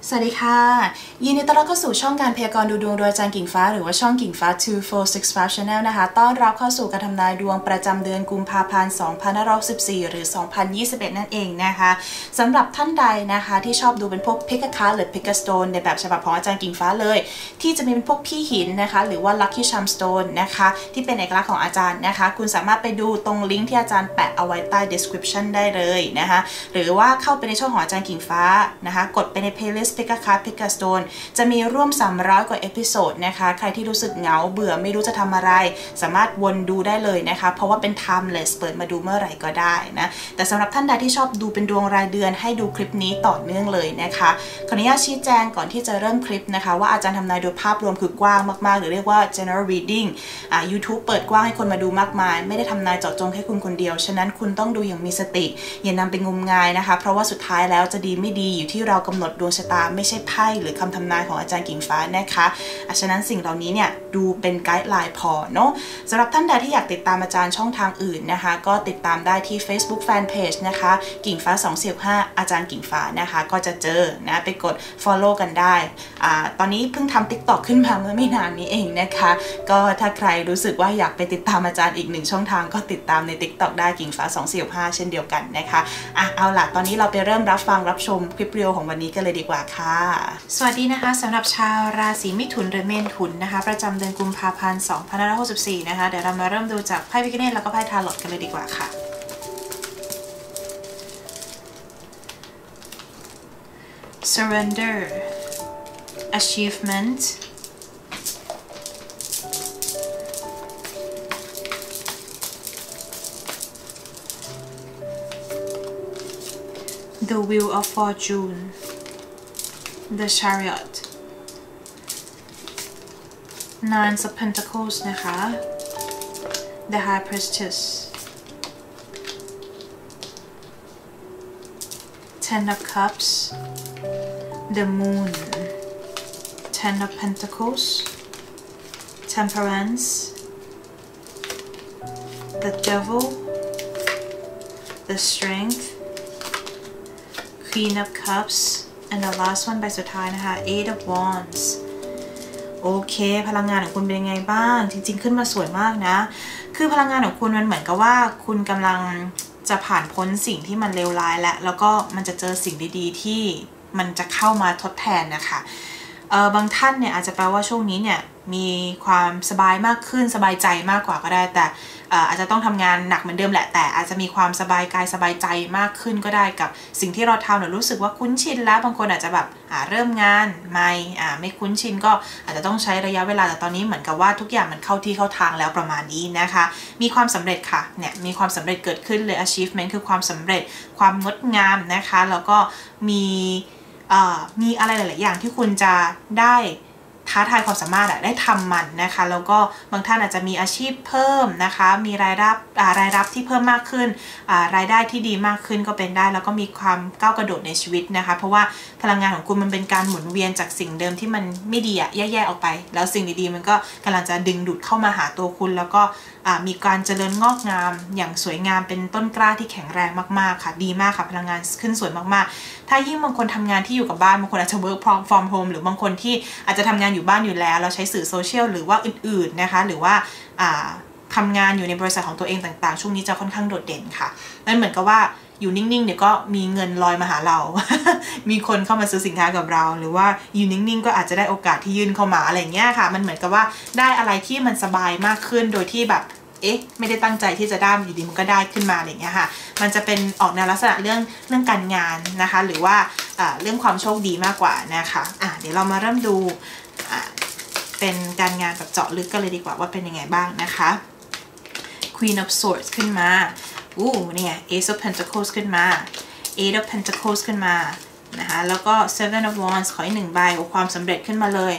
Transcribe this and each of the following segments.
สวัสดีค่ะยินดีต้อนรับเข้าสู่ช่องการพยากรณ์ดูดวงโดยอาจารย์กิ่งฟ้าหรือว่าช่องกิ่งฟ้า2465 Channel นะคะต้อนรับเข้าสู่การทำนายดวงประจำเดือนกุมภาพันธ์2564หรือ2021นั่นเองนะคะสำหรับท่านใดนะคะที่ชอบดูเป็นพวก Pick a card หรือ Pick a stone ในแบบฉบับของอาจารย์กิ่งฟ้าเลยที่จะมีเป็นพวกพี่หินนะคะหรือว่า Lucky Charm Stone นะคะที่เป็นเอกลักษณ์ของอาจารย์นะคะคุณสามารถไปดูตรงลิงก์ที่อาจารย์แปะเอาไว้ใต้ description ได้เลยนะคะหรือว่าเข้าไปในช่องของอาจารย์กิ่งฟ้านะคะกดไปใน playlist Pick a card Pick a stone จะมีร่วม300กว่าเอพิโซดนะคะใครที่รู้สึกเหงาเบื่อไม่รู้จะทำอะไรสามารถวนดูได้เลยนะคะเพราะว่าเป็น timeless เปิดมาดูเมื่อไหร่ก็ได้นะแต่สำหรับท่านใดที่ชอบดูเป็นดวงรายเดือนให้ดูคลิปนี้ต่อเนื่องเลยนะคะขออนุญาตชี้แจงก่อนที่จะเริ่มคลิปนะคะว่าอาจารย์ทำนายโดยภาพรวมคือกว้างมากๆหรือเรียกว่า general reading YouTube เปิดกว้างให้คนมาดูมากมายไม่ได้ทำนายเจาะจงให้คุณคนเดียวฉะนั้นคุณต้องดูอย่างมีสติอย่านำไปงมงายนะคะเพราะว่าสุดท้ายแล้วจะดีไม่ดีอยู่ที่เรากำหนดดวงชะตาไม่ใช่ไพ่หรือคำทำนายของอาจารย์กิ่งฟ้านะคะฉะนั้นสิ่งเหล่านี้เนี่ยดูเป็นไกด์ไลน์พอเนาะสำหรับท่านใดที่อยากติดตามอาจารย์ช่องทางอื่นนะคะก็ติดตามได้ที่ Facebook Fanpage นะคะกิ่งฟ้า245อาจารย์กิ่งฟ้านะคะก็จะเจอนะไปกด follow กันได้ตอนนี้เพิ่งทำ TikTok ขึ้นมาเมื่อไม่นานนี้เองนะคะก็ถ้าใครรู้สึกว่าอยากไปติดตามอาจารย์อีกหนึ่งช่องทางก็ติดตามใน TikTok ได้กิ่งฟ้า245เช่นเดียวกันนะคะเอาล่ะตอนนี้เราไปเริ่มรับฟังรับชมคลิปเรียวของวันนี้กันเลยดีกว่าค่ะสวัสดีนะคะสำหรับชาวราศีมิถุนหรือเมถุนนะคะประจำเดือนกุมภาพันธ์2564นะคะเดี๋ยวเรามาเริ่มดูจากไพ่พิฆเนศแล้วก็ไพ่ทาโรตกันเลยดีกว่าค่ะ Surrender Achievement The Wheel of Fortune The Chariot Nine of Pentacles นะคะ The High Priestess Ten of Cups The Moon Ten of Pentacles Temperance The Devil The Strength Queen of Cups and the last one ใบสุดท้ายนะคะ Eight of Wands โอเคพลังงานของคุณเป็นยังไงบ้างจริงๆขึ้นมาสวยมากนะคือพลังงานของคุณมันเหมือนกับว่าคุณกำลังจะผ่านพ้นสิ่งที่มันเลวร้ายแล้วก็มันจะเจอสิ่งดีๆที่มันจะเข้ามาทดแทนนะคะบางท่านเนี่ยอาจจะแปลว่าช่วงนี้เนี่ยมีความสบายมากขึ้นสบายใจมากกว่าก็ได้แต่อาจจะต้องทำงานหนักเหมือนเดิมแหละแต่อาจจะมีความสบายกายสบายใจมากขึ้นก็ได้กับสิ่งที่เราทำหรือรู้สึกว่าคุ้นชินแล้วบางคนอาจจะแบบเริ่มงานใหม่ไม่คุ้นชินก็อาจจะต้องใช้ระยะเวลาแต่ตอนนี้เหมือนกับว่าทุกอย่างมันเข้าที่เข้าทางแล้วประมาณนี้นะคะมีความสำเร็จค่ะเนี่ยมีความสำเร็จเกิดขึ้นเลย achievement คือความสำเร็จความงดงามนะคะแล้วก็มีอะไรหลายๆอย่างที่คุณจะได้ท้าทายความสามารถได้ทำมันนะคะแล้วก็บางท่านอาจจะมีอาชีพเพิ่มนะคะมีรายรับที่เพิ่มมากขึ้นรายได้ที่ดีมากขึ้นก็เป็นได้แล้วก็มีความก้าวกระโดดในชีวิตนะคะเพราะว่าพลังงานของคุณมันเป็นการหมุนเวียนจากสิ่งเดิมที่มันไม่ดีแย่ๆออกไปแล้วสิ่งดีๆมันก็กำลังจะดึงดูดเข้ามาหาตัวคุณแล้วก็มีการเจริญงอกงามอย่างสวยงามเป็นต้นกล้าที่แข็งแรงมากๆค่ะดีมากค่ะพลังงานขึ้นสวยมากๆถ้ายิ่งบางคนทำงานที่อยู่กับบ้านบางคนอาจจะ work from home หรือบางคนที่อาจจะทำงานอยู่บ้านอยู่แล้วเราใช้สื่อโซเชียลหรือว่าอื่นๆนะคะหรือว่าทำงานอยู่ในบริษัทของตัวเองต่างๆช่วงนี้จะค่อนข้างโดดเด่นค่ะนั่นเหมือนกับว่าอยู่นิ่งๆเดี๋ยวก็มีเงินลอยมาหาเรา มีคนเข้ามาซื้อสินค้ากับเราหรือว่าอยู่นิ่งๆก็อาจจะได้โอกาสที่ยื่นเข้ามาอะไรเงี้ยค่ะมันเหมือนกับว่าได้อะไรที่มันสบายมากขึ้นโดยที่แบบไม่ได้ตั้งใจที่จะได้อยู่ดีมันก็ได้ขึ้นมาอะไรเงี้ยค่ะมันจะเป็นออกแนวลักษณะเรื่องการงานนะคะหรือว่าเรื่องความโชคดีมากกว่านะคะเดี๋ยวเรามาเริ่มดูเป็นการงานแบบเจาะลึกกันเลยดีกว่าว่าเป็นยังไงบ้างนะคะ Queen of Swords ขึ้นมาเนี่ย Ace of Pentacles ขึ้นมา Eight of Pentacles ขึ้นมานะคะแล้วก็ Seven of Wands ขออีก1 ใบความสำเร็จขึ้นมาเลย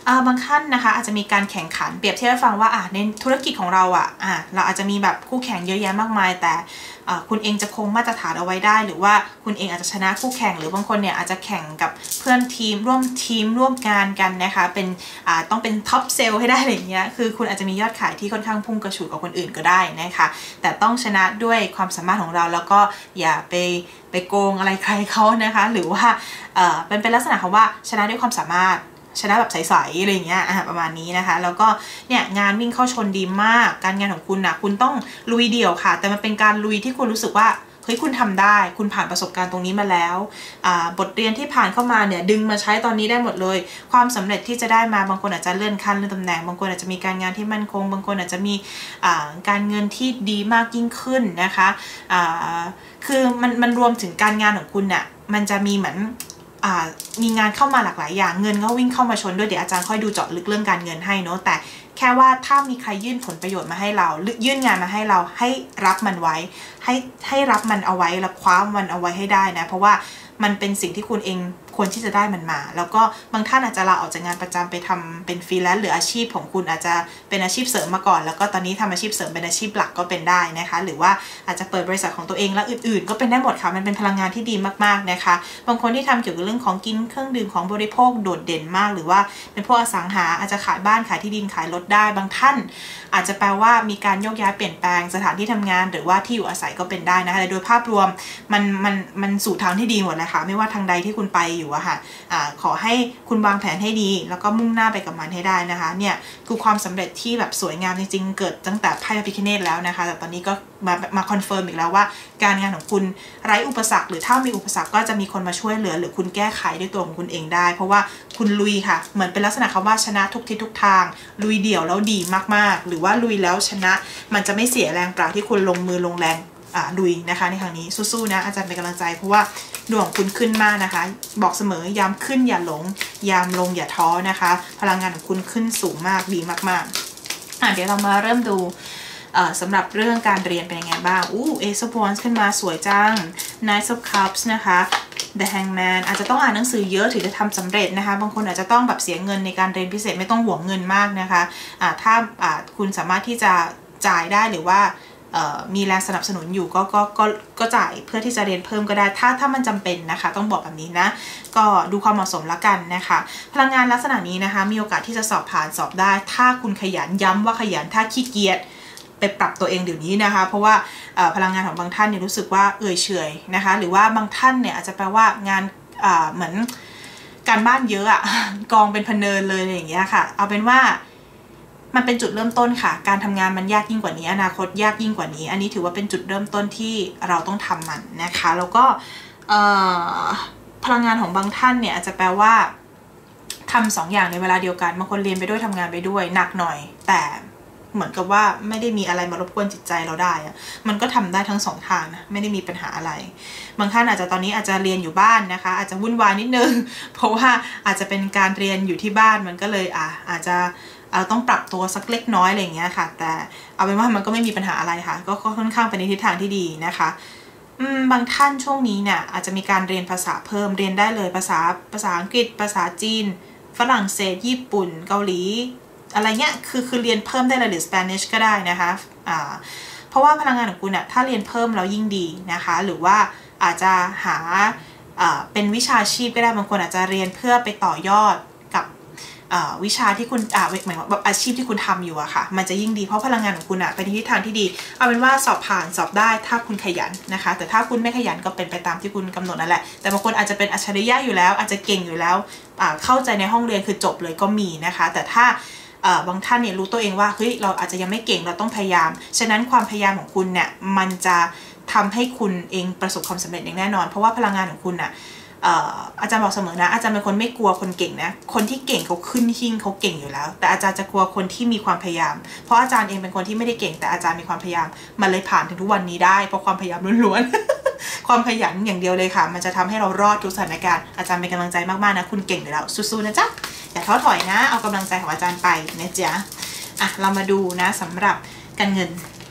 บางท่านนะคะอาจจะมีการแข่งขันเปรียบเทียบให้ฟังว่าในธุรกิจของเราเราอาจจะมีแบบคู่แข่งเยอะแยะมากมายแต่คุณเองจะคงมาตรฐานเอาไว้ได้หรือว่าคุณเองอาจจะชนะคู่แข่งหรือบางคนเนี่ยอาจจะแข่งกับเพื่อนทีมร่วมงานกันนะคะเป็นต้องเป็นท็อปเซลล์ให้ได้อะไรเงี้ยคือคุณอาจจะมียอดขายที่ค่อนข้างพุ่งกระฉูดกว่าคนอื่นก็ได้นะคะแต่ต้องชนะด้วยความสามารถของเราแล้วก็อย่าไปโกงอะไรใครเขานะคะหรือว่าเป็นลักษณะของว่าชนะด้วยความสามารถชนะแบบใสๆอะไรเงี้ยประมาณนี้นะคะแล้วก็เนี่ยงานวิ่งเข้าชนดีมากการงานของคุณนะคุณต้องลุยเดี่ยวค่ะแต่มันเป็นการลุยที่คุณรู้สึกว่าเฮ้ยคุณทำได้คุณผ่านประสบการณ์ตรงนี้มาแล้วบทเรียนที่ผ่านเข้ามาเนี่ยดึงมาใช้ตอนนี้ได้หมดเลยความสำเร็จที่จะได้มาบางคนอาจจะเลื่อนขั้นเลื่อนตำแหน่งบางคนอาจจะมีการงานที่มั่นคงบางคนอาจจะมีการเงินที่ดีมากยิ่งขึ้นนะคะคือมันรวมถึงการงานของคุณเนี่ยมันจะมีเหมือนมีงานเข้ามาหลากหลายอย่างเงินก็วิ่งเข้ามาชนด้วยเดี๋ยวอาจารย์ค่อยดูเจาะลึกเรื่องการเงินให้เนาะแต่แค่ว่าถ้ามีใครยื่นผลประโยชน์มาให้เราหรือยื่นงานมาให้เราให้รับมันไว้ให้รับมันเอาไว้แล้วคว้ามันเอาไว้ให้ได้นะเพราะว่ามันเป็นสิ่งที่คุณเองควรที่จะได้มันมาแล้วก็บางท่านอาจจะลาออกจากงานประจำไปทำเป็นฟรีแลนซ์หรืออาชีพของคุณอาจจะเป็นอาชีพเสริมมาก่อนแล้วก็ตอนนี้ทำอาชีพเสริมเป็นอาชีพหลักก็เป็นได้นะคะหรือว่าอาจจะเปิดบริษัทของตัวเองและอื่นๆก็เป็นได้หมดค่ะมันเป็นพลังงานที่ดีมากๆนะคะบางคนที่ทำเกี่ยวกับเรื่องของกินเครื่องดื่มของบริโภคโดดเด่นมากหรือว่าเป็นพวกอสังหาอาจจะขายบ้านขายที่ดินขายรถได้บางท่านอาจจะแปลว่ามีการโยกย้ายเปลี่ยนแปลงสถานที่ทำงานหรือว่าที่อยู่อาศัยก็เป็นได้นะคะแต่โดยภาพรวมมันสู่ทางที่ดีหมดเลยค่ะไม่ว่าทางใดที่คุณไปอยู่อะค่ะขอให้คุณวางแผนให้ดีแล้วก็มุ่งหน้าไปกับมันให้ได้นะคะเนี่ยคือความสำเร็จที่แบบสวยงามจริงๆเกิดตั้งแต่ไพ่พระพิฆเนศแล้วนะคะแต่ตอนนี้ก็มาคอนเฟิร์มอีกแล้วว่าการงานของคุณไร้อุปสรรคหรือถ้ามีอุปสรรคก็จะมีคนมาช่วยเหลือหรือคุณแก้ไขด้วยตัวของคุณเองได้เพราะว่าคุณลุยค่ะเหมือนเป็นลักษณะคำว่าชนะทุกทิศทุกทางลุยเดี่ยวแล้วดีมากๆหรือว่าลุยแล้วชนะมันจะไม่เสียแรงเปล่าที่คุณลงมือลงแรงลุยนะคะในครั้งนี้สู้ๆนะอาจารย์เป็นกำลังใจเพราะว่าดวงคุณขึ้นมากนะคะบอกเสมอยามขึ้นอย่าหลงยามลงอย่าท้อนะคะพลังงานของคุณขึ้นสูงมากดีมากๆเดี๋ยวเรามาเริ่มดูสำหรับเรื่องการเรียนเป็นยังไงบ้างAce of Wands ขึ้นมาสวยจัง Knight of Cups นะคะ The Hangman อาจจะต้องอ่านหนังสือเยอะถึงจะทำสำเร็จนะคะบางคนอาจจะต้องแบบเสียเงินในการเรียนพิเศษไม่ต้องหวงเงินมากนะคะถ้าคุณสามารถที่จะจ่ายได้หรือว่ามีแรงสนับสนุนอยู่ก็จ่ายเพื่อที่จะเรียนเพิ่มก็ได้ถ้ามันจำเป็นนะคะต้องบอกแบบนี้นะก็ดูความเหมาะสมแล้วกันนะคะพลังงานลักษณะนี้นะคะมีโอกาสที่จะสอบผ่านสอบได้ถ้าคุณขยันย้ำว่าขยันถ้าขี้เกียจไปปรับตัวเองเดี๋ยวนี้นะคะเพราะว่าพลังงานของบางท่านเนี่ยรู้สึกว่าเฉยนะคะหรือว่าบางท่านเนี่ยอาจจะแปลว่างานเหมือนการบ้านเยอะกองเป็นพเนินเลยอย่างเงี้ยค่ะเอาเป็นว่ามันเป็นจุดเริ่มต้นค่ะการทำงานมันยากยิ่งกว่านี้อนาคตยากยิ่งกว่านี้อันนี้ถือว่าเป็นจุดเริ่มต้นที่เราต้องทำมันนะคะแล้วก็พลังงานของบางท่านเนี่ยอาจจะแปลว่าทำ2 อย่างในเวลาเดียวกันบางคนเรียนไปด้วยทำงานไปด้วยหนักหน่อยแต่เหมือนกับว่าไม่ได้มีอะไรมารบกวนจิตใจเราได้มันก็ทำได้ทั้ง2 ทางนะไม่ได้มีปัญหาอะไรบางท่านอาจจะตอนนี้อาจจะเรียนอยู่บ้านนะคะอาจจะวุ่นวายนิดนึงเพราะว่าอาจจะเป็นการเรียนอยู่ที่บ้านมันก็เลยอาจจะเราต้องปรับตัวสักเล็กน้อยอะไรอย่างเงี้ยค่ะแต่เอาเป็นว่ามันก็ไม่มีปัญหาอะไรค่ะก็ค่อนข้างไปในทิศทางที่ดีนะคะบางท่านช่วงนี้เนี่ยอาจจะมีการเรียนภาษาเพิ่มเรียนได้เลยภาษาอังกฤษภาษาจีนฝรั่งเศสญี่ปุ่นเกาหลีอะไรเงี้ยคือเรียนเพิ่มได้เลยหรือ Spanish ก็ได้นะคะเพราะว่าพลังงานของคุณถ้าเรียนเพิ่มแล้วยิ่งดีนะคะหรือว่าอาจจะหาเป็นวิชาชีพก็ได้บางคนอาจจะเรียนเพื่อไปต่อยอดกับวิชาที่คุณหมายว่าอาชีพที่คุณทำอยู่อะค่ะมันจะยิ่งดีเพราะพลังงานของคุณไปในทิศทางที่ดีเอาเป็นว่าสอบผ่านสอบได้ถ้าคุณขยันนะคะแต่ถ้าคุณไม่ขยันก็เป็นไปตามที่คุณกำหนดนั่นแหละแต่บางคนอาจจะเป็นอัจฉริยะอยู่แล้วอาจจะเก่งอยู่แล้วเข้าใจในห้องเรียนคือจบเลยก็มีนะคะแต่ถ้าบางท่านเนี่ยรู้ตัวเองว่าเฮ้ยเราอาจจะยังไม่เก่งเราต้องพยายามฉะนั้นความพยายามของคุณเนี่ยมันจะทำให้คุณเองประสบความสำเร็จอย่างแน่นอนเพราะว่าพลังงานของคุณอาจารย์บอกเสมอนะอาจารย์เป็นคนไม่กลัวคนเก่งนะคนที่เก่งเขาขึ้นหิ้งเขาเก่งอยู่แล้วแต่อาจารย์จะกลัวคนที่มีความพยายามเพราะอาจารย์เองเป็นคนที่ไม่ได้เก่งแต่อาจารย์มีความพยายามมันเลยผ่านถึงทุกวันนี้ได้เพราะความพยายามล้วนๆ ความขยันอย่างเดียวเลยค่ะมันจะทำให้เรารอดทุกสถานการณ์อาจารย์เป็นกำลังใจมากๆนะคุณเก่งอยู่แล้วสู้ๆนะจ๊ะอย่าท้อถอยนะเอากำลังใจของอาจารย์ไปนะจ๊ะเรามาดูนะสำหรับการเงิน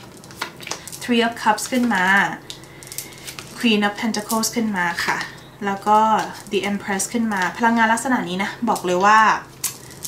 Three of Cups ขึ้นมา Queen of Pentacles ขึ้นมาค่ะแล้วก็ The Empress ขึ้นมาพลังงานลักษณะนี้นะบอกเลยว่า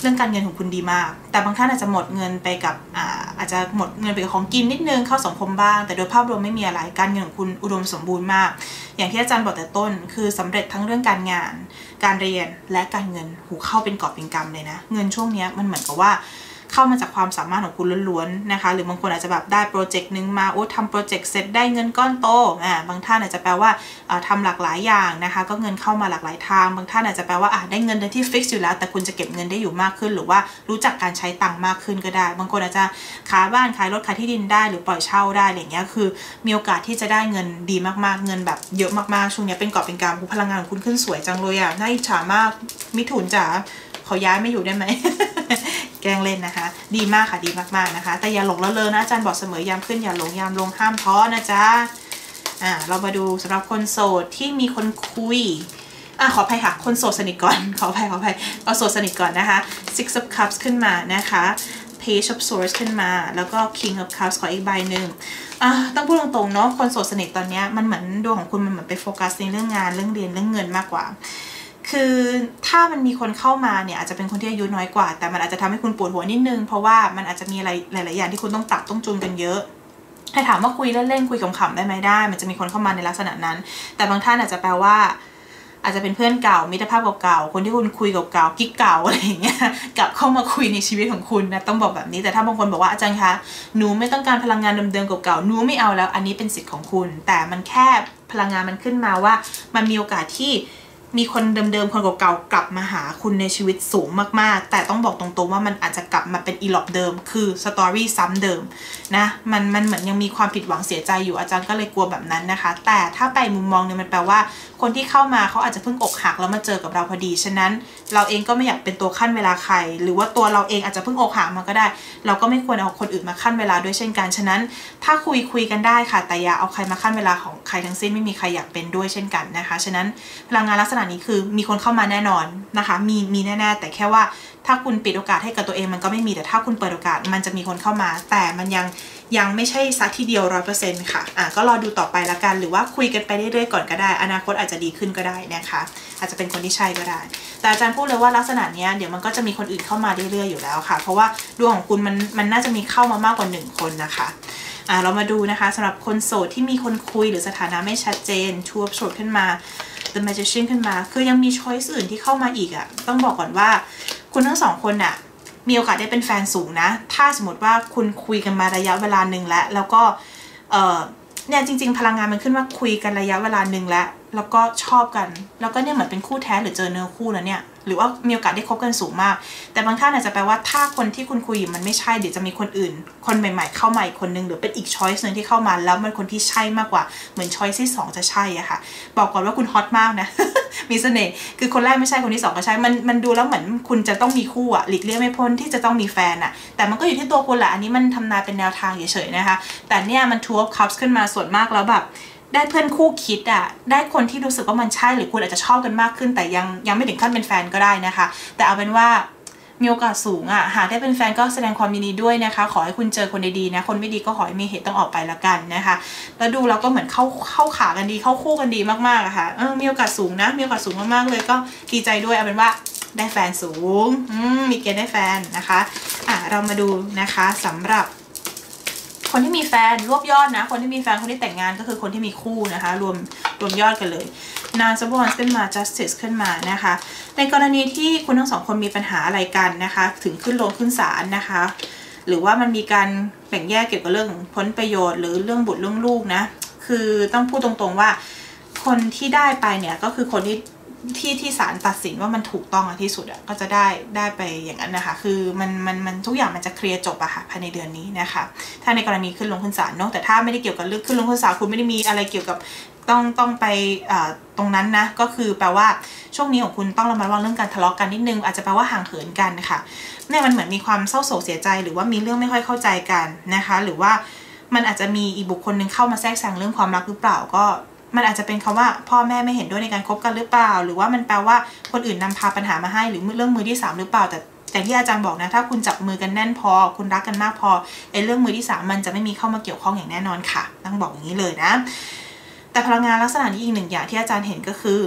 เรื่องการเงินของคุณดีมากแต่บางท่านอาจจะหมดเงินไปกับอาจจะหมดเงินไปกับของกินนิดนึงเข้าสังคมบ้างแต่โดยภาพรวมไม่มีอะไรการเงินของคุณอุดมสมบูรณ์มากอย่างที่อาจารย์บอกแต่ต้นคือสำเร็จทั้งเรื่องการงานการเรียนและการเงินหูเข้าเป็นกอบเป็นกำเลยนะเงินช่วงนี้มันเหมือนกับว่าเข้ามาจากความสามารถของคุณล้วนๆนะคะหรือบางคนอาจจะแบบได้โปรเจกต์นึงมาทำโปรเจกต์เสร็จได้เงินก้อนโตบางท่านอาจจะแปลว่าทำหลากหลายอย่างนะคะก็เงินเข้ามาหลากหลายทางบางท่านอาจจะแปลว่าได้เงินที่ฟิกซ์อยู่แล้วแต่คุณจะเก็บเงินได้อยู่มากขึ้นหรือว่ารู้จักการใช้ตังค์มากขึ้นก็ได้บางคนอาจจะขายบ้านขายรถขายที่ดินได้หรือปล่อยเช่าได้อะไรเงี้ยคือมีโอกาสที่จะได้เงินดีมากๆเงินแบบเยอะมากๆช่วงนี้เป็นกอบเป็นกำพลังงานของคุณขึ้นสวยจังเลยน่าอิจฉามากมิถุนจ๋าขอย้ายไม่อยู่ได้ไหม แกล้งเล่นนะคะดีมากค่ะดีมากๆนะคะแต่อย่าหลงละเลงนะอาจารย์บอกเสมอยามขึ้นอย่าหลงยามลงห้ามท้อนะจ๊ะเรามาดูสำหรับคนโสดที่มีคนคุยขออภัยค่ะคนโสดสนิทก่อนขออภัยเอาโสดสนิทก่อนนะคะ Six of Cups ขึ้นมานะคะ Page of Swords ขึ้นมาแล้วก็ King of Cups ขออีกใบหนึ่งต้องพูดตรงๆเนาะคนโสดสนิทตอนนี้มันเหมือนดวงของคุณมันเหมือนไปโฟกัสในเรื่องงานเรื่องเรียนเรื่องเงินมากกว่าคือถ้ามันมีคนเข้ามาเนี่ยอาจจะเป็นคนที่อายุน้อยกว่าแต่มันอาจจะทำให้คุณปวดหัวนิดนึงเพราะว่ามันอาจจะมีอะไรหลายๆอย่างที่คุณต้องปรับต้องจูนกันเยอะให้ถามว่าคุยเล่นๆคุยขำๆได้ไหมได้มันจะมีคนเข้ามาในลักษณะนั้นแต่บางท่านอาจจะแปลว่าอาจจะเป็นเพื่อนเก่ามิตรภาพเก่าๆคนที่คุณคุยเก่าๆกิ๊กเก่าอะไรอย่างเงี้ยกลับเข้ามาคุยในชีวิตของคุณนะต้องบอกแบบนี้แต่ถ้าบางคนบอกว่าอาจารย์คะหนูไม่ต้องการพลังงานเดิมๆเก่าๆหนูไม่เอาแล้วอันนี้เป็นสิทธิ์ของคุณแต่มันแค่พลังงานมันขึ้นมาว่ามันมีโอกาสที่มีคนเดิมๆคนเก่าๆกลับมาหาคุณในชีวิตสูงมากๆแต่ต้องบอกตรงๆว่ามันอาจจะกลับมาเป็นอีหลอบเดิมคือสตอรี่ซ้ำเดิมนะมันเหมือนยังมีความผิดหวังเสียใจอยู่อาจารย์ก็เลยกลัวแบบนั้นนะคะแต่ถ้าไปมุมมองนึงมันแปลว่าคนที่เข้ามาเขาอาจจะเพิ่งอกหักแล้วมาเจอกับเราพอดีฉะนั้นเราเองก็ไม่อยากเป็นตัวขั้นเวลาใครหรือว่าตัวเราเองอาจจะเพิ่งอกหักมาก็ได้เราก็ไม่ควรเอาคนอื่นมาขั้นเวลาด้วยเช่นกันฉะนั้นถ้าคุยกันได้ค่ะแต่อย่าเอาใครมาขั้นเวลาของใครทั้งสิ้นไม่มีใครอยากเป็นด้วยเช่นกันนะคะฉะนั้นพลังงานลักษณะนี้คือมีคนเข้ามาแน่นอนนะคะมีแน่ๆแต่แค่ว่าถ้าคุณปิดโอกาสให้กับตัวเองมันก็ไม่มีแต่ถ้าคุณเปิดโอกาสมันจะมีคนเข้ามาแต่มันยังไม่ใช่ซัดทีเดียว 100% ค่ะก็รอดูต่อไปละกันหรือว่าคุยกันไปเรื่อยๆก่อนก็ได้อนาคตอาจจะดีขึ้นก็ได้นะคะอาจจะเป็นคนที่ใช่ก็ได้แต่อาจารย์พูดเลยว่าลักษณะนี้เดี๋ยวมันก็จะมีคนอื่นเข้ามาเรื่อยๆอยู่แล้วค่ะเพราะว่าดวงของคุณมันน่าจะมีเข้ามามากกว่า1คนนะคะเรามาดูนะคะสำหรับคนโสดที่มีคนคุยหรือสถานะไม่ชัดเจนชูบโสดขึ้นมา The Magician ขึ้นมาคือยังมีช้อยส์อื่นที่เข้ามาอีกต้องบอกก่อนว่าคุณทั้งสองคนมีโอกาสได้เป็นแฟนสูงนะถ้าสมมติว่าคุณคุยกันมาระยะเวลาหนึ่งแล้วก็เนี่ยจริงๆพลังงานมันขึ้นว่าคุยกันระยะเวลาหนึ่งแล้วก็ชอบกันแล้วก็เนี่ยเหมือนเป็นคู่แท้หรือเจอเนื้อคู่แล้วเนี่ยหรือว่ามีโอกาสได้คบกันสูงมากแต่บางท่านอาจจะแปลว่าถ้าคนที่คุณคุยอยู่มันไม่ใช่เดี๋ยวจะมีคนอื่นคนใหม่ๆเข้ามาอีกคนนึงหรือเป็นอีกช้อยส์นึงที่เข้ามาแล้วมันคนที่ใช่มากกว่าเหมือนช้อยส์ที่2จะใช่ค่ะบอกก่อนว่าคุณฮอตมากนะ มีเสน่ห์คือคนแรกไม่ใช่คนที่2ก็ใช่มันดูแล้วเหมือนคุณจะต้องมีคู่หลีกเลี่ยงไม่พ้นที่จะต้องมีแฟนแต่มันก็อยู่ที่ตัวคุณแหละอันนี้มันทำนายเป็นแนวทางเฉยๆนะคะแต่เนี่ยมัน Two of Cups ขึ้นมาส่วนมากแล้วแบบได้เพื่อนคู่คิดได้คนที่รู้สึกว่ามันใช่หรือคุณอาจจะชอบกันมากขึ้นแต่ยังไม่ถึงขั้นเป็นแฟนก็ได้นะคะแต่เอาเป็นว่ามีโอกาสสูงหากได้เป็นแฟนก็แสดงความยินดีด้วยนะคะขอให้คุณเจอคนดีๆนะคนไม่ดีก็ขอให้มีเหตุต้องออกไปละกันนะคะแล้วดูแล้วก็เหมือนเข้าขากันดีเข้าคู่กันดีมากๆค่ะมีโอกาสสูงนะมีโอกาสสูงมากๆเลยก็ดีใจด้วยเอาเป็นว่าได้แฟนสูงมีเกณฑ์ได้แฟนนะคะเรามาดูนะคะสำหรับคนที่มีแฟนรวบยอดนะคนที่มีแฟนคนที่แต่งงานก็คือคนที่มีคู่นะคะรวมยอดกันเลยNine of Wandsขึ้นมา Justice ขึ้นมานะคะในกรณีที่คุณทั้งสองคนมีปัญหาอะไรกันนะคะถึงขึ้นลงขึ้นศาลนะคะหรือว่ามันมีการแบ่งแยกเกี่ยวกับเรื่องผลประโยชน์หรือเรื่องบุตรเรื่องลูกนะคือต้องพูดตรงๆว่าคนที่ได้ไปเนี่ยก็คือคนที่ศาลตัดสินว่ามันถูกต้องที่สุดก็จะได้ไปอย่างนั้นนะคะคือมันทุกอย่างมันจะเคลียร์จบค่ะภายในเดือนนี้นะคะถ้าในกรณีขึ้นลงขึ้นศาลเนาะแต่ถ้าไม่ได้เกี่ยวกับเรื่องขึ้นลงขึ้นศาลคุณไม่ได้มีอะไรเกี่ยวกับต้องไปตรงนั้นนะก็คือแปลว่าช่วงนี้ของคุณต้องระมัดระวังเรื่องการทะเลาะกันนิดนึงอาจจะแปลว่าห่างเหินกันค่ะเนี่ยมันเหมือนมีความเศร้าโศกเสียใจหรือว่ามีเรื่องไม่ค่อยเข้าใจกันนะคะหรือว่ามันอาจจะมีอีกบุคคลหนึ่งเข้ามาแทรกแซงเรื่องความรักหรือเปล่าก็มันอาจจะเป็นคำว่าพ่อแม่ไม่เห็นด้วยในการคบกันหรือเปล่าหรือว่ามันแปลว่าคนอื่นนำพาปัญหามาให้หรือเรื่องมือที่3หรือเปล่าแต่ที่อาจารย์บอกนะถ้าคุณจับมือกันแน่นพอคุณรักกันมากพอเรื่องมือที่3มันจะไม่มีเข้ามาเกี่ยวข้องอย่างแน่นอนค่ะต้องบอกอย่างนี้เลยนะแต่พลังงานลักษณะนี้อีกหนึ่งอย่างที่อาจารย์เห็นก็คือ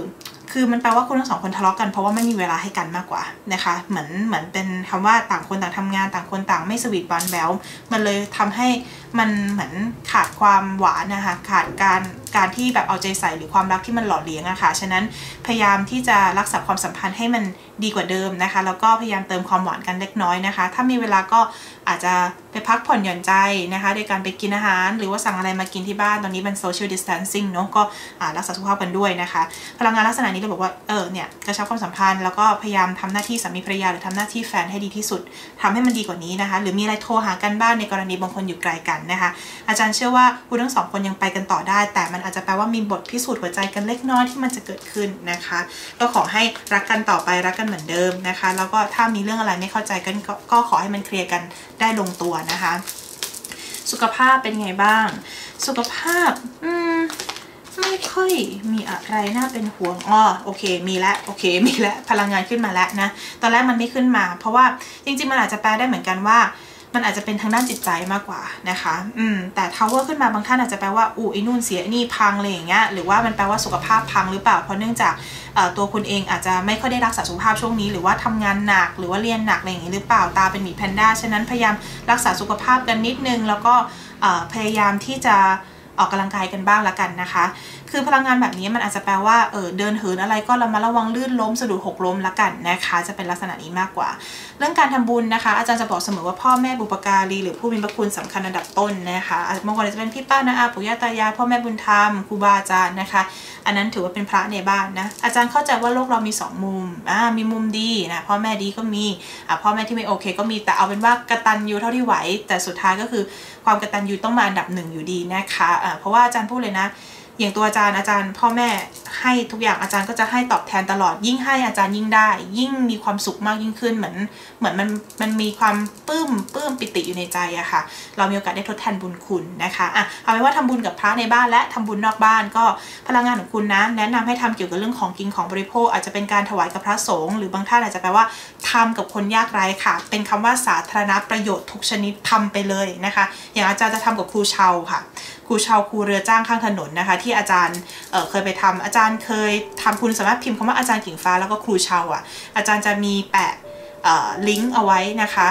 คือมันแปลว่าคุณทั้งสองคนทะเลาะกันเพราะว่าไม่มีเวลาให้กันมากกว่านะคะเหมือนเป็นคำว่าต่างคนต่างทำงานต่างคนต่างไม่สวีทหวานแหววมันเลยทำให้มันเหมือนขาดความหวานนะคะขาดการที่แบบเอาใจใส่หรือความรักที่มันหล่อเลี้ยงอะค่ะฉะนั้นพยายามที่จะรักษาความสัมพันธ์ให้มันดีกว่าเดิมนะคะแล้วก็พยายามเติมความหวานกันเล็กน้อยนะคะถ้ามีเวลาก็อาจจะไปพักผ่อนหย่อนใจนะคะโดยการไปกินอาหารหรือว่าสั่งอะไรมากินที่บ้านตอนนี้เป็น social distancing เนาะก็รักษาสุขภาพกันด้วยนะคะพลังงานลักษณะนี้เราบอกว่าเนี่ยกระชับความสัมพันธ์แล้วก็พยายามทำหน้าที่สามีภรรยาหรือทำหน้าที่แฟนให้ดีที่สุดทำให้มันดีกว่านี้นะคะหรือมีอะไรโทรหากันบ้างในกรณีบางคนอยู่ไกลกันนะคะอาจารย์เชื่อว่าคุณทั้งสองคนยังไปกันต่อได้แต่มันอาจจะแปลว่ามีบทพิสูจน์หัวใจกันเล็กน้อยที่มันจะเกิดขึ้นนะคะก็ขอให้รักกันต่อไปรักกันเหมือนเดิมนะคะแล้วก็ถ้ามีเรื่องอะไรไม่เข้าใจกันก็ขอให้มันเคลียร์กันได้ลงตัวนะคะสุขภาพเป็นไงบ้างสุขภาพไม่ค่อยมีอะไรน่าเป็นห่วงโอเคมีแล้วพลังงานขึ้นมาแล้วนะตอนแรกมันไม่ขึ้นมาเพราะว่าจริงๆมันอาจจะแปลได้เหมือนกันว่ามันอาจจะเป็นทางด้านจิตใจมากกว่านะคะแต่ Tower ขึ้นมาบางท่านอาจจะแปลว่าไอ้นู่นเสียไอ้นี่พังอะไรอย่างเงี้ยหรือว่ามันแปลว่าสุขภาพพังหรือเปล่าเพราะเนื่องจากตัวคุณเองอาจจะไม่ค่อยได้รักษาสุขภาพช่วงนี้หรือว่าทำงานหนักหรือว่าเรียนหนักอะไรอย่างนี้หรือเปล่าตาเป็นหมีแพนด้าฉะนั้นพยายามรักษาสุขภาพกันนิดนึงแล้วก็พยายามที่จะออกกำลังกายกันบ้างละกันนะคะคือพลังงานแบบนี้มันอาจจะแปลว่าเดินเหินอะไรก็ระมัดระวังลื่นล้มสะดุดหกล้มละกันนะคะจะเป็นลักษณะนี้มากกว่าเรื่องการทำบุญนะคะอาจารย์จะบอกเสมอว่าพ่อแม่บุปการีหรือผู้มีพระคุณสำคัญอันดับต้นนะคะบางคนอาจจะเป็นพี่ป้าน้าอาปู่ย่าตายายพ่อแม่บุญธรรมครูบาอาจารย์นะคะอันนั้นถือว่าเป็นพระในบ้านนะอาจารย์เข้าใจว่าโลกเรามี2มุมมีมุมดีนะพ่อแม่ดีก็มีพ่อแม่ที่ไม่โอเคก็มีแต่เอาเป็นว่ากตัญญูเท่าที่ไหวแต่สุดท้ายก็คือความกตัญญูต้องมาอันดับ1อยู่ดีนะคะเพราะว่าอาจารย์พูดเลยนะอย่างตัวอาจารย์พ่อแม่ให้ทุกอย่างอาจารย์ก็จะให้ตอบแทนตลอดยิ่งให้อาจารย์ยิ่งได้ยิ่งมีความสุขมากยิ่งขึ้นเหมือนมันมีความปลื้มปิติอยู่ในใจอะค่ะเรามีโอกาสได้ทดแทนบุญคุณนะคะเอาเป็นว่าทำบุญกับพระในบ้านและทำบุญนอกบ้านก็พลังงานของคุณนะแนะนำให้ทำเกี่ยวกับเรื่องของกินของบริโภคอาจจะเป็นการถวายกับพระสงฆ์หรือบางท่านอาจจะแปลว่าทำกับคนยากไร้ค่ะเป็นคำว่าสาธารณประโยชน์ทุกชนิดทำไปเลยนะคะอย่างอาจารย์จะทำกับครูเชาค่ะครูเชาครูเรือจ้างข้างถนนนะคะที่อาจารย์เคยไปทำอาจารย์เคยทำคุณสามารถพิมพ์คำว่าอาจารย์กิ่งฟ้าแล้วก็ครูเชาอาจารย์จะมีแปะลิงก์เอาไว้นะคะ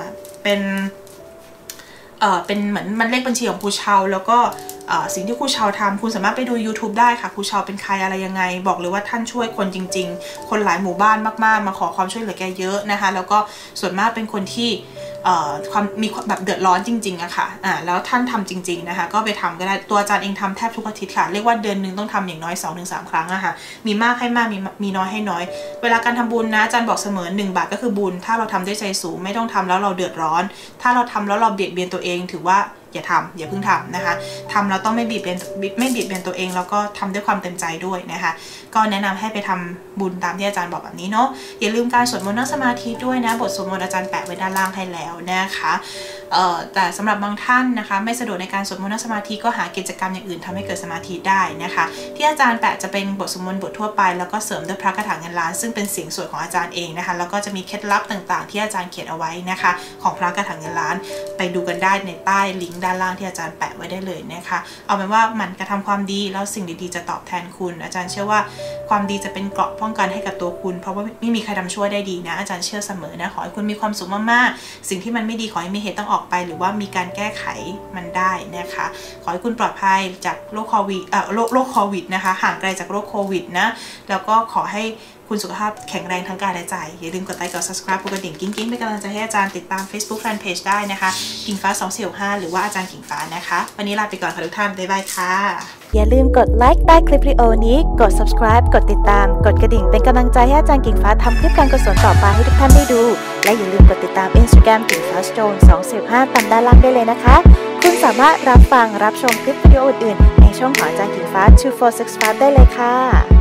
เป็นเหมือนมันเลขบัญชีของครูเชาแล้วก็สิ่งที่ครูเชาทำคุณสามารถไปดู YouTube ได้ค่ะครูเชาเป็นใครอะไรยังไงบอกเลยว่าท่านช่วยคนจริงๆคนหลายหมู่บ้านมากๆมาขอความช่วยเหลือแกเยอะนะคะแล้วก็ส่วนมากเป็นคนที่มีแบบเดือดร้อนจริงๆอะค่ะแล้วท่านทำจริงๆนะคะก็ไปทำก็ได้ตัวอาจารย์เองทำแทบทุกอาทิตย์ค่ะเรียกว่าเดือนหนึ่งต้องทำอย่างน้อย 2-3 ครั้งอะค่ะมีมากให้มากมีน้อยให้น้อยเวลาการทำบุญนะอาจารย์บอกเสมอ1 บาทก็คือบุญถ้าเราทำด้วยใจสูงไม่ต้องทำแล้วเราเดือดร้อนถ้าเราทำแล้วเราเบียดเบียนตัวเองถือว่าอย่าเพิ่งทำนะคะทำเราต้องไม่เบียดเบียนตัวเองแล้วก็ทำด้วยความเต็มใจด้วยนะคะก็แนะนำให้ไปทำบุญตามที่อาจารย์บอกแบบนี้เนาะอย่าลืมการสวดมนต์นั่งสมาธิด้วยนะบทสวดมนต์อาจารย์แปะไว้ด้านล่างให้แล้วนะคะแต่สำหรับบางท่านนะคะไม่สะดวกในการสวดมนต์นั่งสมาธิก็หากิจกรรมอย่างอื่นทำให้เกิดสมาธิได้นะคะที่อาจารย์แปะจะเป็นบทสวดมนต์บททั่วไปแล้วก็เสริมด้วยพระคาถาเงินล้านซึ่งเป็นเสียงสวดของอาจารย์เองนะคะแล้วก็จะมีเคล็ดลับต่างๆที่อาจารย์เขียนเอาไว้นะคะของพระคาถาเงินล้านไปดูกันได้ในใต้ลิงก์ด้านล่างที่อาจารย์แปะไว้ได้เลยนะคะเอาเป็นว่ามันกระทำความดีแล้วสิ่งดีๆจะตอบแทนคุณอาจารย์เชื่อว่าความดีจะเป็นเกราะป้องกันให้กับตัวคุณเพราะว่าไม่มีใครทำชั่วได้ดีนะอาจารย์เชื่อเสมอนะขอให้คุณมีความสุขมากๆสิ่งที่มันไม่ดีขอให้มีเหตุต้องออกไปหรือว่ามีการแก้ไขมันได้นะคะขอให้คุณปลอดภัยจากโรคโควิดนะคะห่างไกลจากโรคโควิดนะแล้วก็ขอให้คุณสุขภาพแข็งแรงทั้งกายและใจอย่าลืมกดไลค์กด subscribe กดกระดิ่งกิ๊งเป็นกำลังใจให้อาจารย์ติดตาม Facebook Fanpage ได้นะคะกิ่งฟ้า2465หรือว่าอาจารย์กิ่งฟ้านะคะวันนี้ลาไปก่อนค่ะทุกท่านบ๊ายบายค่ะอย่าลืมกดไลค์ใต้คลิปวิดีโอนี้กด subscribe กดติดตามกดกระดิ่งเป็นกำลังใจให้อาจารย์กิ่งฟ้าทำคลิปการกุศลต่อไปให้ทุกท่านได้ดูและอย่าลืมกดติดตาม Instagram กิ่งฟ้า Stone 245ตามด้านล่างได้เลยนะคะคุณสามารถรับชมคลิปวิดีโออื่นๆในช่องของอาจารย์กิ่งฟ้า2465ได้เลยค่ะ